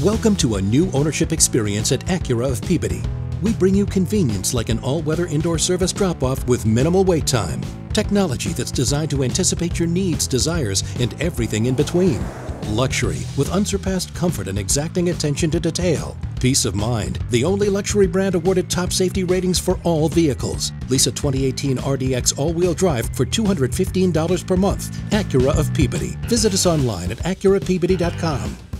Welcome to a new ownership experience at Accura of Peabody. We bring you convenience like an all-weather indoor service drop-off with minimal wait time. Technology that's designed to anticipate your needs, desires, and everything in between. Luxury with unsurpassed comfort and exacting attention to detail. Peace of mind, the only luxury brand awarded top safety ratings for all vehicles. Lease a 2018 RDX all-wheel drive for $215 per month. Accura of Peabody. Visit us online at AccuraPeabody.com.